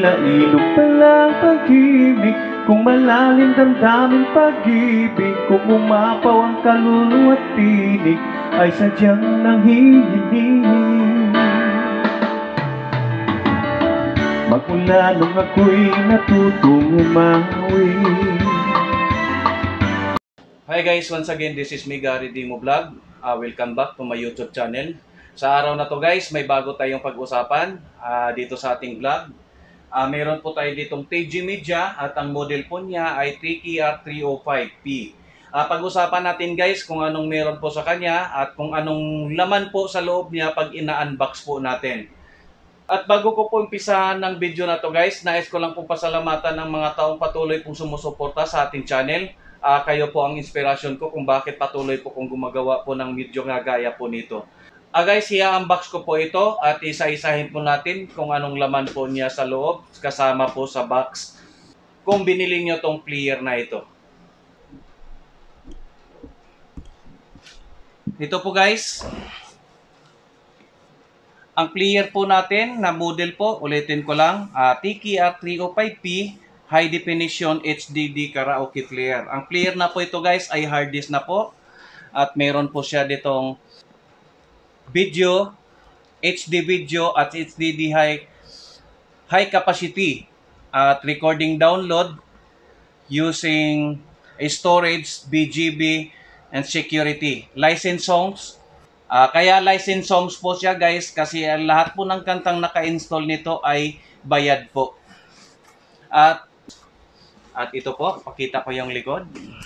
kailog palang pag-ibig, kung malalim damdamin pag-ibig, kung umapaw ang kaluluwa at tinig, ay sadyang nanghihilinig. Magmula nung ako'y natutong umawi. Hi guys, once again, this is me, Gary Dimo Vlog. Welcome back to my YouTube channel. Sa araw na to guys, may bago tayong pag-usapan dito sa ating vlog. Meron po tayo ditong TG Media at ang model po niya ay TKR-305P. Pag-usapan natin guys kung anong meron po sa kanya at kung anong laman po sa loob niya pag ina-unbox po natin. At bago ko po umpisahan ng video na to guys, nais ko lang po pasalamatan ng mga taong patuloy pong sumusuporta sa ating channel. Kayo po ang inspirasyon ko kung bakit patuloy po kong gumagawa po ng video nga gaya po nito. Guys, i-unbox ko po ito at isa-isahin po natin kung anong laman po niya sa loob kasama po sa box kung binili nyo tong player na ito. Ito po guys, ang player po natin na model po, ulitin ko lang, TKR-305P High Definition HDD Karaoke player. Ang player na po ito guys ay hard disk na po at meron po siya ditong video, HD video at HDD high capacity at recording download using storage, BGB and security. License songs. Kaya license songs po siya guys kasi lahat po ng kantang naka-install nito ay bayad po. At ito po, pakita ko yung likod.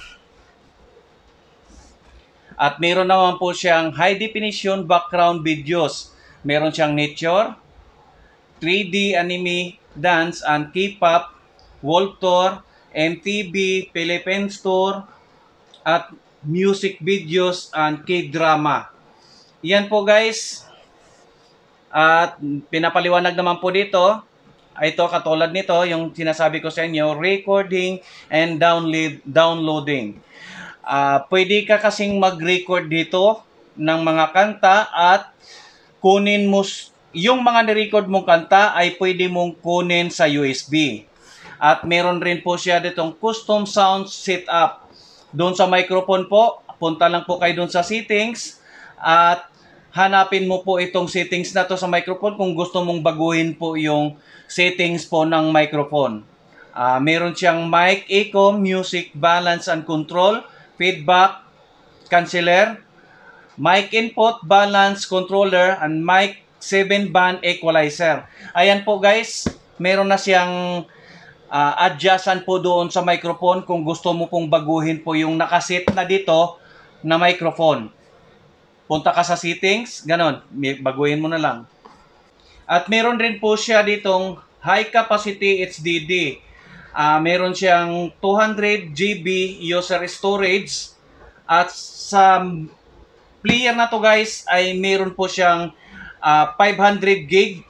At meron naman po siyang high definition background videos. Meron siyang nature, 3D anime, dance and K-pop, world tour, MTV, Philippines tour, at music videos and K-drama. Yan po guys. At pinapaliwanag naman po dito. Ito katulad nito, yung sinasabi ko sa inyo, recording and downloading. Pwede ka kasing mag-record dito ng mga kanta at kunin mo, yung mga ni-record mong kanta ay pwede mong kunin sa USB. At meron rin po siya ditong custom sound setup. Doon sa microphone po, punta lang po kayo doon sa settings at hanapin mo po itong settings na to sa microphone kung gusto mong baguhin po yung settings po ng microphone. Meron siyang mic, echo, music, balance and control, feedback, canceller, mic input, balance, controller, and mic 7-band equalizer. Ayan po guys, meron na siyang adjustan po doon sa microphone kung gusto mo pong baguhin po yung nakaset na dito na microphone. Punta ka sa settings, ganon, baguhin mo na lang. At meron rin po siya ditong high capacity HDD. Meron siyang 200 GB user storage. At sa player na to guys ay meron po siyang 500 GB.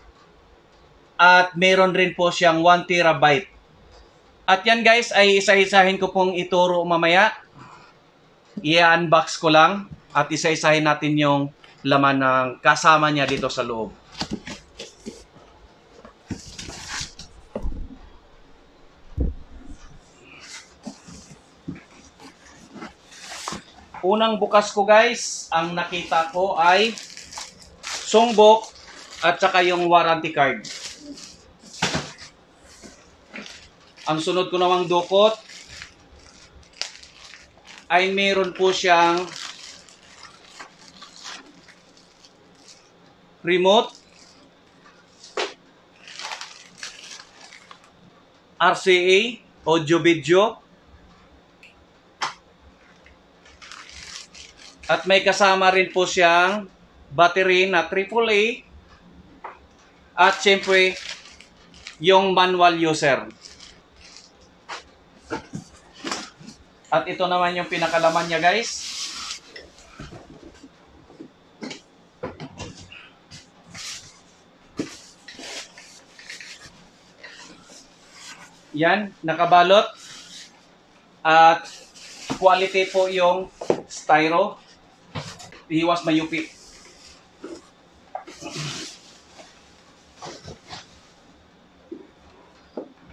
At meron rin po siyang 1 TB. At yan guys ay isa-isahin ko pong ituro mamaya. I-unbox ko lang. At isa-isahin natin yung laman ng kasama niya dito sa loob. Unang bukas ko guys, ang nakita ko ay songbok at saka yung warranty card. Ang sunod ko namang dukot ay meron po siyang remote, RCA, audio video, at may kasama rin po siyang battery na AAA at siyempre yung manual user. At ito naman yung pinakalaman niya guys. Yan, nakabalot. At quality po yung styro. Iwas mayupi.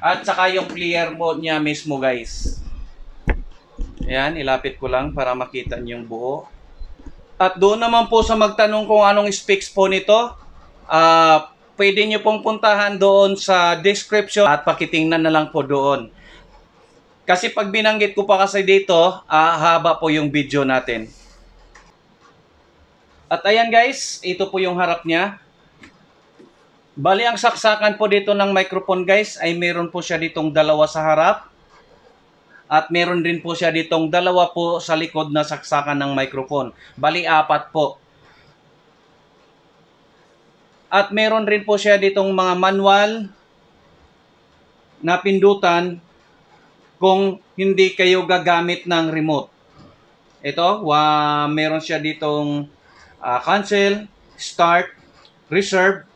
At saka yung clear mode niya mismo guys. Ayan, ilapit ko lang para makita niyo yung buo. At doon naman po sa magtanong kung anong specs po nito, pwede nyo pong puntahan doon sa description at pakitingnan na lang po doon. Kasi pag binanggit ko pa kasi dito, haba po yung video natin. At ayan guys, ito po yung harap niya. Bali ang saksakan po dito ng microphone guys ay meron po siya ditong dalawa sa harap. At meron din po siya ditong dalawa po sa likod na saksakan ng microphone. Bali 4 po. At meron rin po siya ditong mga manual na pindutan kung hindi kayo gagamit ng remote. Ito, meron siya ditong cancel, start, reserve,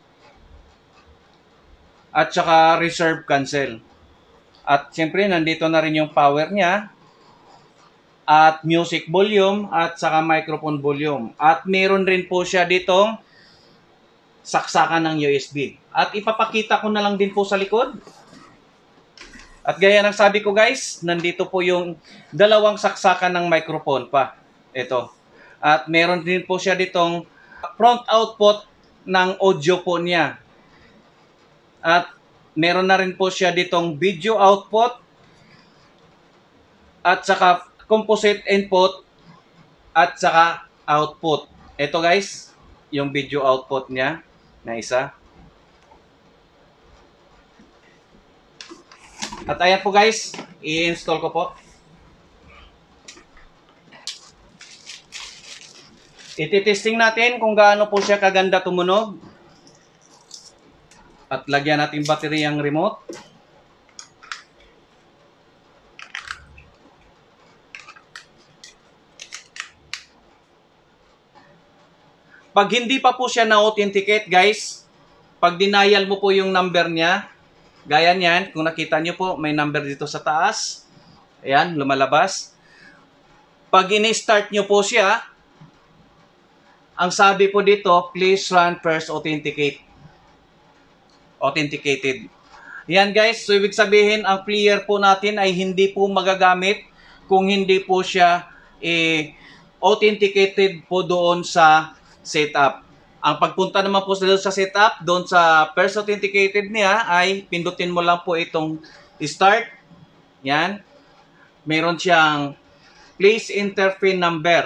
at saka reserve cancel. At siyempre, nandito na rin yung power niya, at music volume, at saka microphone volume. At meron rin po siya ditong saksakan ng USB. At ipapakita ko na lang din po sa likod. At gaya ng sabi ko guys, nandito po yung dalawang saksakan ng microphone pa. Ito. At meron din po siya ditong front output ng audio po niya. At meron na rin po siya ditong video output at saka composite input at saka output. Ito guys, yung video output niya na isa. At ayan po guys, i-install ko po. Iti-testing natin kung gaano po siya kaganda tumunog. At lagyan natin battery ang remote. Pag hindi pa po siya na-authenticate guys, pag denial mo po yung number niya, gaya niyan, kung nakita nyo po, may number dito sa taas. Ayan, lumalabas. Pag ini-start nyo po siya, ang sabi po dito, please run first authenticated. Yan guys, so ibig sabihin ang player po natin ay hindi po magagamit kung hindi po siya authenticated po doon sa setup. Ang pagpunta naman po sa setup, doon sa first authenticated niya ay pindutin mo lang po itong start. Yan. Meron siyang please enter PIN number.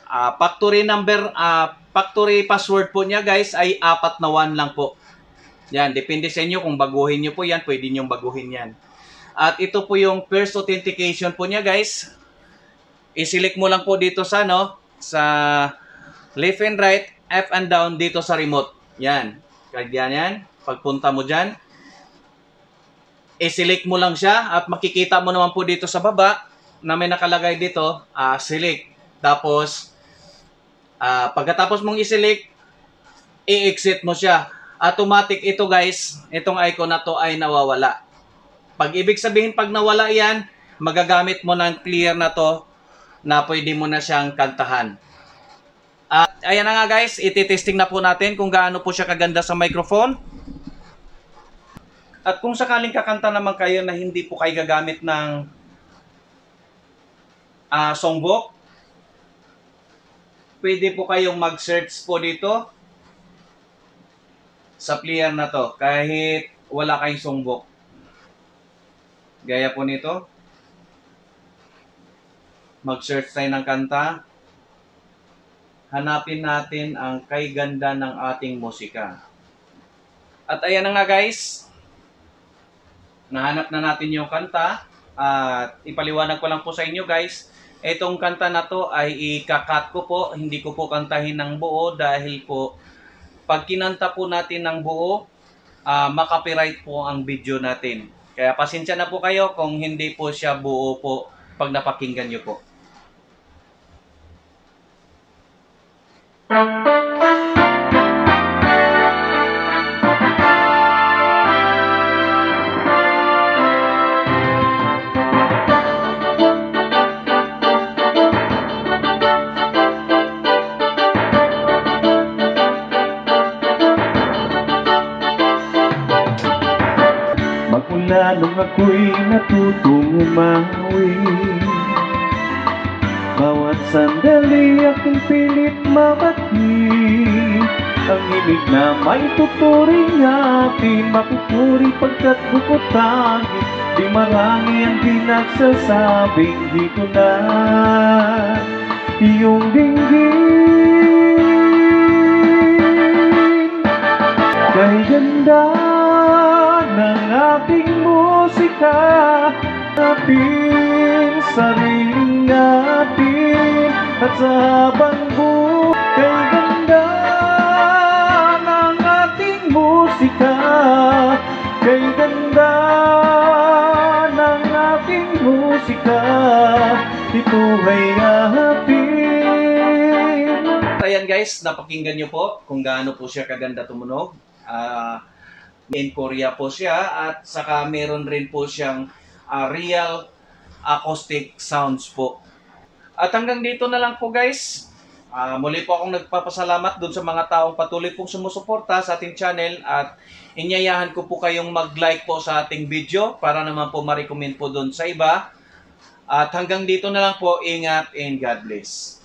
Factory password po niya guys ay 4 na 1 lang po. Yan, depende sa inyo kung baguhin nyo po yan, pwede nyo baguhin yan. At ito po yung first authentication po niya guys. I-select mo lang po dito sa left and right, up and down dito sa remote. Yan. Yan. Pagpunta mo dyan, i-select mo lang siya at makikita mo naman po dito sa baba na may nakalagay dito, select. Tapos, pagkatapos mong i-select, i-exit mo siya. Automatic ito guys, itong icon na to ay nawawala. Pag ibig sabihin pag nawala yan, magagamit mo ng clear na to na pwede mo na siyang kantahan. At ayan na nga guys, iti-testing na po natin kung gaano po siya kaganda sa microphone. At kung sakaling kakanta naman kayo na hindi po kayo gagamit ng songbook, pwede po kayong mag-search po dito sa player na to kahit wala kayong songbook. Gaya po nito. Mag-search tayo ng kanta. Hanapin natin ang kay ganda ng ating musika. At ayan na nga guys. Nahanap na natin yung kanta. At ipaliwanag ko lang po sa inyo guys. Itong kanta na to ay ika-cut ko po. Hindi ko po kantahin ng buo dahil po pag kinanta po natin ng buo, makapiright po ang video natin. Kaya pasensya na po kayo kung hindi po siya buo po pag napakinggan nyo po. mula nung ako'y natutong umawi. Bawat sandali aking pilit mabati, ang ibig na may tuturing atin mapupuri pagkat bukod tangi. Di marami ang di nagsasabing dito na iyong dinggin. Kay ganda ng ating musika, ating sariling natin at sa habang buhay. Kay ganda ng ating musika, kay ganda ng ating musika, ito ay atin. Ayan guys, napakinggan nyo po kung gaano po siya kaganda tumunog. In Korea po siya at saka meron rin po siyang real acoustic sounds po. At hanggang dito na lang po guys. Muli po akong nagpapasalamat dun sa mga taong patuloy pong sumusuporta sa ating channel at inyayahan ko po kayong mag-like po sa ating video para naman po ma-recommend po dun sa iba. At hanggang dito na lang po, ingat and God bless.